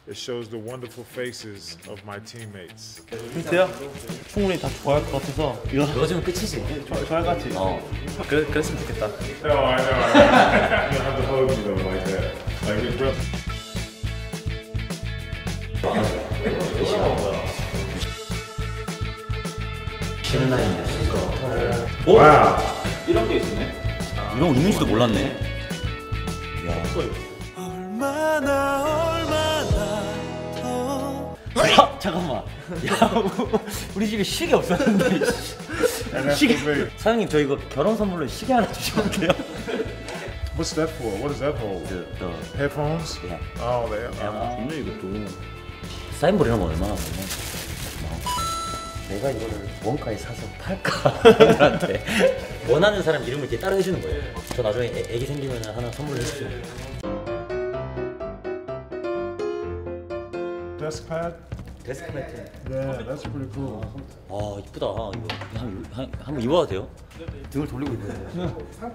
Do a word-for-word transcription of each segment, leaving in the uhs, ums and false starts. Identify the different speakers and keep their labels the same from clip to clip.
Speaker 1: It shows the wonderful faces of my teammates.
Speaker 2: 힌트요? 충분히 다 좋아할 것 같아서 이거
Speaker 3: 넣어주면 끝이지.
Speaker 2: 좋아, 좋아할 것 같지? 어. 그래, 그랬으면 좋겠다.
Speaker 1: No, I know. I know. You don't have to hold me though like that. Like your breath.
Speaker 3: 쉬는 날인데 이거.
Speaker 1: Wow.
Speaker 2: 이런 게 있었네.
Speaker 3: 이런 거 있는지도 몰랐네. 야.
Speaker 4: 얼마나 얼마나 더
Speaker 3: 아, 잠깐만. 야, 우리 집에 시계 없었는데.
Speaker 1: And that's
Speaker 3: 시계.
Speaker 1: for me.
Speaker 3: 사장님 저 이거 결혼 선물로 시계 하나 주시면 돼요?
Speaker 1: What's that for? What does that hold?
Speaker 3: 그, 그,
Speaker 1: Headphones?
Speaker 3: 예.
Speaker 1: Oh, they.
Speaker 3: 야,
Speaker 2: 좋네 이것도.
Speaker 3: 사인볼 이런 거 얼마나 하면 내가 이거를 원가에 사서 팔까? 사람들한테 원하는 사람 이름을 이렇게 따로 해주는 거예요. 저 나중에 애, 애기 생기면 하나 선물해 주시죠.
Speaker 1: Desk pad?
Speaker 3: 데스크 매트.
Speaker 1: Yeah, that's pretty cool.
Speaker 3: 아 이쁘다. 이거 한, 한, 한번 입어도 돼요? 등을 돌리고 있네.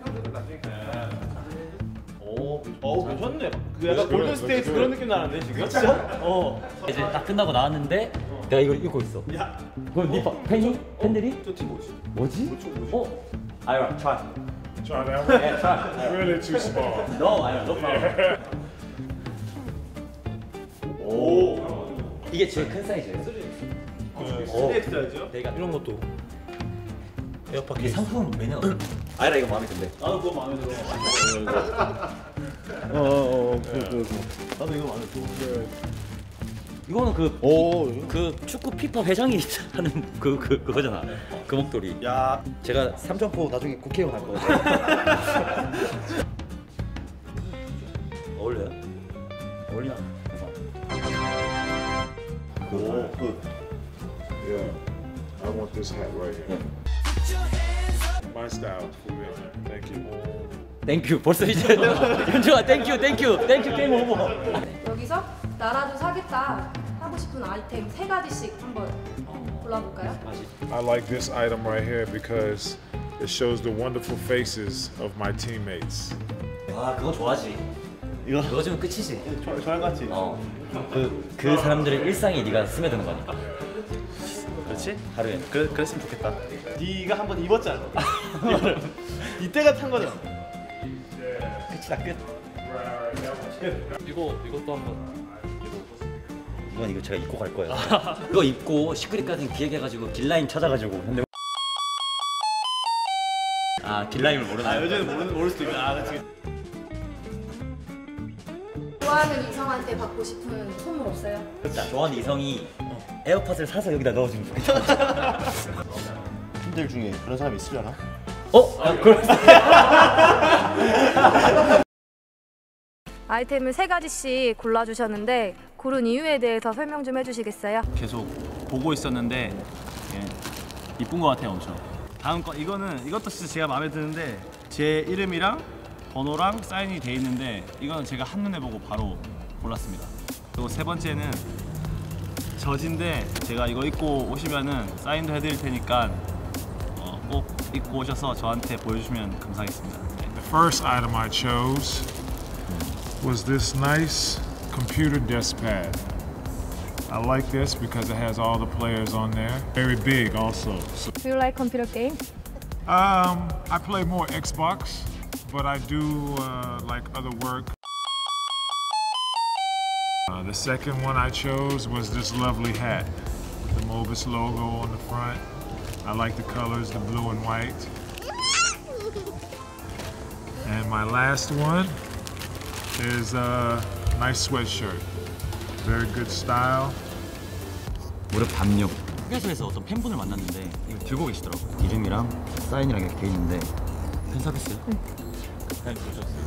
Speaker 2: 오, 어 괜찮네. 그 약간 골든 스테이트 그런 느낌 나는데 지금? 진짜? 어.
Speaker 3: 이제 딱 끝나고 나왔는데 내가 이걸 입고 있어.
Speaker 2: 야,
Speaker 3: 그럼 네 파- 팬이? 팬들이?
Speaker 2: 저팀 뭐지?
Speaker 3: 뭐지? 어? 아이라 try.
Speaker 1: Try that one.
Speaker 3: Yeah, try.
Speaker 1: Really too small.
Speaker 3: No, 아이라 no problem.
Speaker 2: 오.
Speaker 3: 이게 제일 큰 사이즈예요.
Speaker 2: 스테이트 사이즈요?
Speaker 3: 내가
Speaker 2: 이런 것도. 에어팟
Speaker 3: 이게
Speaker 2: 케이스.
Speaker 3: 상품 매너. 아이라 이거 마음에 든대.
Speaker 2: 나도 그거 마음에 들어. 어어어 그 그 나도 이거 마음에 들어.
Speaker 3: 이거는 그,
Speaker 2: 오.
Speaker 3: 그 축구 피파 회장이 하는 그, 그, 그거잖아. 그 목도리.
Speaker 2: 야.
Speaker 3: 제가 삼천포 나중에 국회의원 할 거거든요. 어울려요? 어울리나?
Speaker 1: Cool. Good. Yeah. I want this hat right here. My style for me. Thank you.
Speaker 3: 땡큐. 벌써 이제 현주아 땡큐 땡큐 땡큐 게임 오버.
Speaker 5: 여기서 나라도 사겠다 하고 싶은 아이템 세 가지씩 한번 골라볼까요?
Speaker 1: I like this item right here because it shows the wonderful faces of my teammates.
Speaker 3: 아 그거 좋아하지.
Speaker 2: 이거
Speaker 3: 넣어주면 끝이지.
Speaker 2: 좋아, 좋아할 것 같지?
Speaker 3: 어. 그, 그 사람들의 일상에 네가 스며드는 거니까.
Speaker 2: 그렇지?
Speaker 3: 하루에.
Speaker 2: 그래, 그랬으면 좋겠다. 네가 한번 입었잖아. 이거를. 이때가 탄 거잖아.
Speaker 3: 끝이다 끝.
Speaker 2: 이거 이것도 한번.
Speaker 3: 이건 이거 제가 입고 갈 거예요. 이거 입고 시크릿까지 기획해가지고 길라임 찾아가지고 근데 아 길라임을 모르나?
Speaker 2: 아 여자는 모르는 모를 수도 있다. 아 그렇지.
Speaker 5: 좋아하는 이성한테 받고 싶은 선물 없어요?
Speaker 3: 자, 좋아하는 이성이 에어팟을 사서 여기다 넣어주면 좋겠다.
Speaker 2: 팬들 중에 그런 사람이 있으려나?
Speaker 3: 어? 아, 그럴 수
Speaker 5: 아이템을 세 가지씩 골라주셨는데 고른 이유에 대해서 설명 좀 해주시겠어요?
Speaker 6: 계속 보고 있었는데 예, 이쁜 것 같아요 엄청. 다음 거 이거는 이것도 진짜 제가 마음에 드는데 제 이름이랑 번호랑 사인이 돼 있는데 이거는 제가 한눈에 보고 바로 골랐습니다. 그리고 세 번째는 저진데 제가 이거 입고 오시면은 사인도 해드릴 테니까 어, 꼭 입고 오셔서 저한테 보여주시면 감사하겠습니다. 네.
Speaker 1: The first item I chose was this nice computer desk pad. I like this because it has all the players on there. Very big also. So,
Speaker 5: Do you like computer game?
Speaker 1: um, I play more Xbox, but I do uh, like other work. Uh, the second one I chose was this lovely hat with the Mobis logo on the front. I like the colors, the blue and white. And my last one is a nice sweatshirt. Very good style.
Speaker 3: 무릎 담요. 휴게소에서 어떤 팬분을 만났는데 이걸 들고 계시더라고요. 이름이랑 사인이랑 이렇게 돼 있는데 팬 서비스요? 응.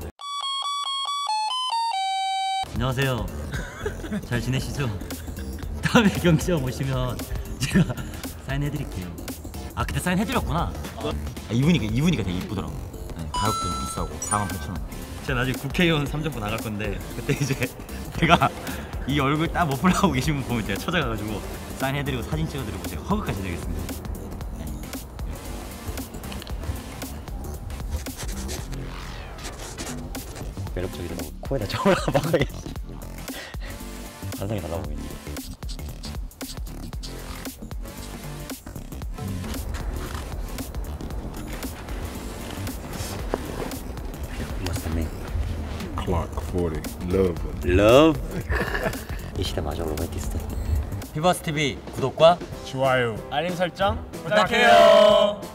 Speaker 3: 안녕하세요. 잘 지내시죠? 다음에 경기장 오시면 제가 사인해드릴게요. 아 그때 사인해드렸구나. 아, 이분이가 이분이가 되게 이쁘더라고. 네, 가격도 비싸고 사만 팔천 원. 제가 나중에 국회의원 삼정부 나갈 건데 그때 이제 제가 이 얼굴 딱 못 보려고 계신 분 보면 제가 찾아가가지고 사인해드리고 사진 찍어드리고 제가 허그까지 드리겠습니다. 네. 매력적이더라고. 코에다 저걸 막아야겠어. 단상이 달라 보이는데. What's the name?
Speaker 1: Clock forty. Love.
Speaker 3: Love. 이 시대 마저 로맨티스트. 피버스 티비 구독과
Speaker 1: 좋아요.
Speaker 6: 알림 설정
Speaker 3: 부탁해요.